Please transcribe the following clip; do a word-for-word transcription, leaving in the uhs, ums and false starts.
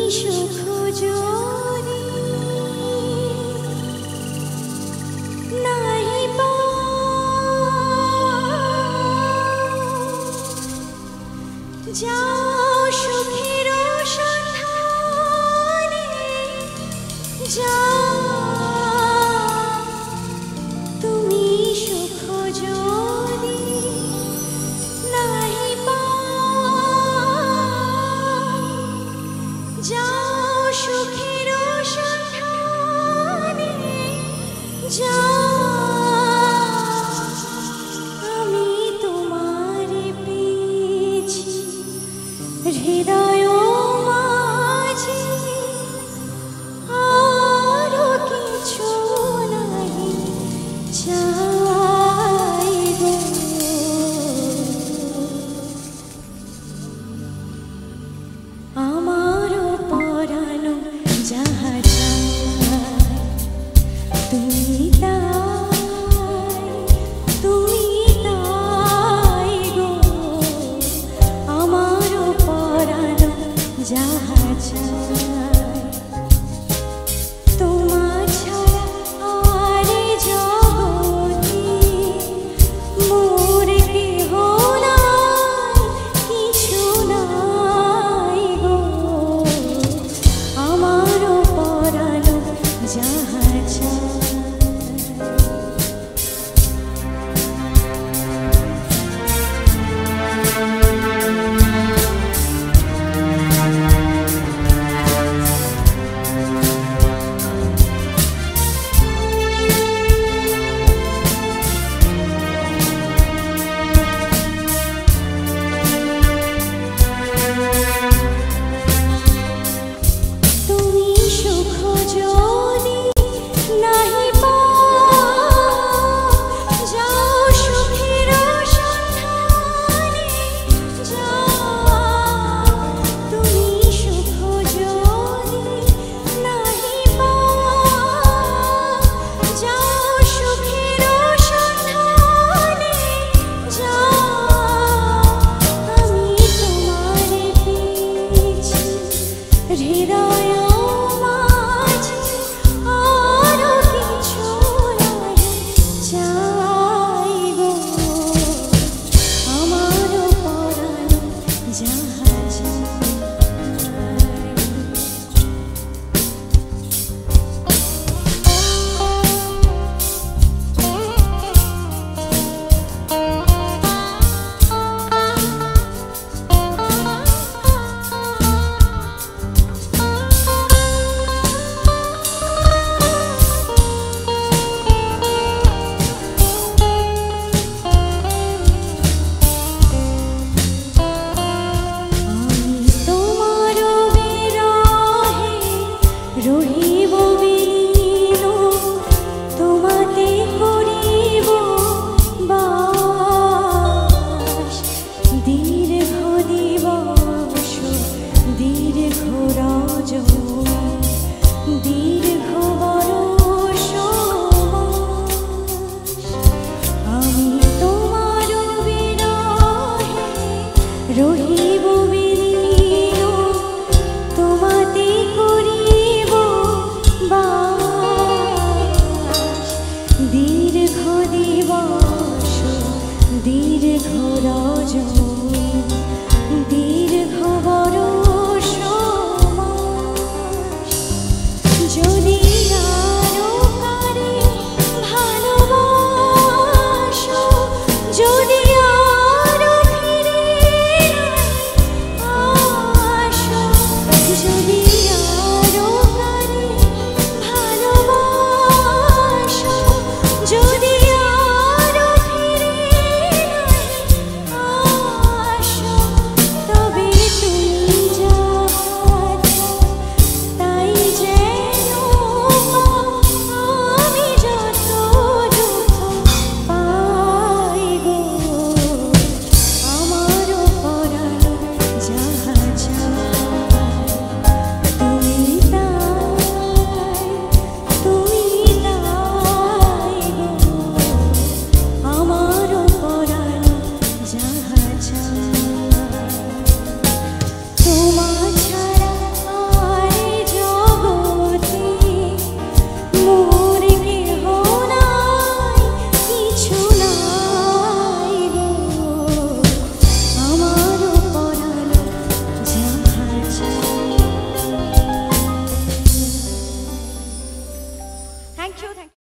সুখ যদি নাহি পাও, যাও সুখের সন্ধানে, যাও তুমি সুখ যদি নাহি পাও, যাও সুখের সন্ধানে, যাও আমি তোমারে পেয়েছি হৃদয় মাঝে, আরো কিছু নাহি চাইব। আমারও পরানো যাহা চায় তুমি তাই, তুমি তাই গো। আমারও পরানো যাহা চায় তোমার ছায়া, আর এ জগতে মোর কেহ নাই, কিছু নাই গো। আমারও পরানো যাহা চায়। তুমি সুখ যদি নাহি পাও, যাও সুখের সন্ধানে, যাও তুমি সুখ যদি নাহি পাও, যাও সুখের সন্ধানে, যাও আমি তোমারে পেয়েছি হৃদয় মাঝে, আরো কিছু নাহি চাইব। আমারও পরানো যাহা চায়। আমি তোমার বিরহে রহিব বিলীন, তোমাতে করিব বাস। দীর্ঘ দিবস দীর্ঘ রজনী, দীর্ঘ বরষ মাস। আমি তোমার বিরহে রহিব বিলীন, তোমাতে করিব বাস। দীর্ঘ দিবস দীর্ঘ রজনী, দীর্ঘ বরষ মাস। যদি আরো কারে ভালোবাসো, যদি আরো ফিরে ইউ।